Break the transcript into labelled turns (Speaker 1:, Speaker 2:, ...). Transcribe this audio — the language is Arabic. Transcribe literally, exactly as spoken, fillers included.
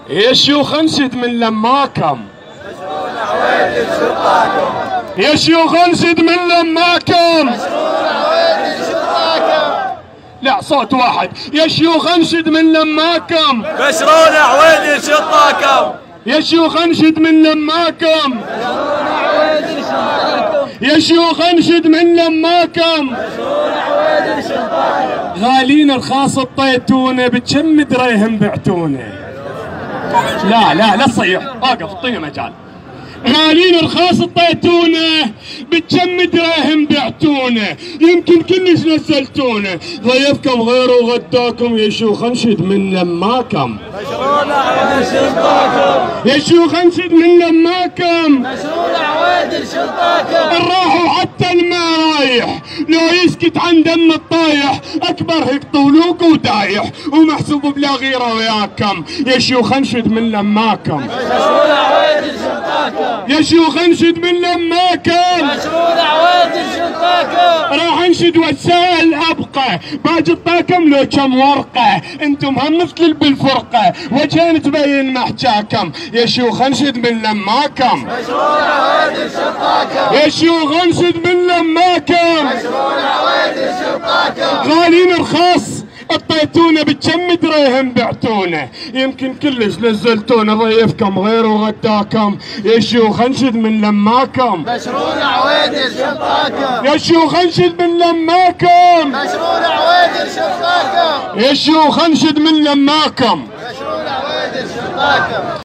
Speaker 1: يا شيوخ انشد من لماكم، يا شيوخ انشد من لماكم، لا صوت واحد، يا شيوخ انشد من لماكم،
Speaker 2: بشرون عويد شطاكم،
Speaker 1: يا شيوخ انشد من لماكم، يا شيوخ انشد من لماكم، غالين الخاص الطيتونه بكم دريهم بعتونه. لا لا لا تصيح، اوقف اعطيني مجال. غالين رخاص الطيتونه بكم دراهم بعتونه، يمكن كلش نزلتونه، ضيفكم غير وغداكم، يا شيوخ انشد من لماكم،
Speaker 2: مشرون عويد شطاكم،
Speaker 1: يا شيوخ انشد من لماكم،
Speaker 2: مشرون عويد شطاكم،
Speaker 1: الراحوا حتى الماء رايح، لو يسكت عن دم الطايح، اكبر هيك طولوك ودايح، ومحسوب بلا غيره وياكم، يا شيوخ انشد من لماكم،
Speaker 2: مشرون عويد شطاكم،
Speaker 1: يا شيوخ انشد من لماكم،
Speaker 2: مشرون عويد شطاكم،
Speaker 1: راح انشد واتساءل ابقى، باجي الطاكم لو كم ورقه، انتم هم مثل بالفرقه، وجهين تبين محجاكم، يا شيوخ انشد من لماكم،
Speaker 2: مشرون عويد شطاكم،
Speaker 1: يا شيوخ انشد من لماكم،
Speaker 2: مشرون عويد شطاكم،
Speaker 1: غالين رخاص الطيتونه بكم دريهم بعتونه، يمكن كلش نزلتونه، ضيفكم غير وغداكم، يا شيوخ انشد من لماكم،
Speaker 2: مشرون عويد شطاكم،
Speaker 1: يا شيوخ انشد من لماكم،
Speaker 2: مشرون عويد شطاكم،
Speaker 1: يا شيوخ انشد من لماكم.
Speaker 2: مشرون عويد شطاكم.